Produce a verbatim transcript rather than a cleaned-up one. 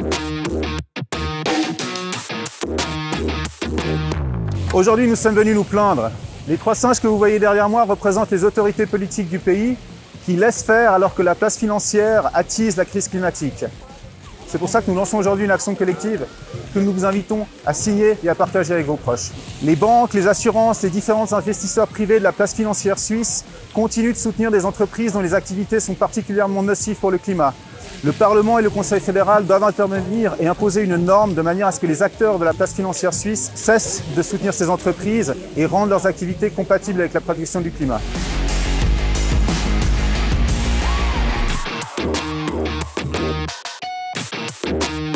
Aujourd'hui, nous sommes venus nous plaindre. Les trois singes que vous voyez derrière moi représentent les autorités politiques du pays qui laissent faire alors que la place financière attise la crise climatique. C'est pour ça que nous lançons aujourd'hui une action collective que nous vous invitons à signer et à partager avec vos proches. Les banques, les assurances, les différents investisseurs privés de la place financière suisse continuent de soutenir des entreprises dont les activités sont particulièrement nocives pour le climat. Le Parlement et le Conseil fédéral doivent intervenir et imposer une norme de manière à ce que les acteurs de la place financière suisse cessent de soutenir ces entreprises et rendent leurs activités compatibles avec la protection du climat. Thank you.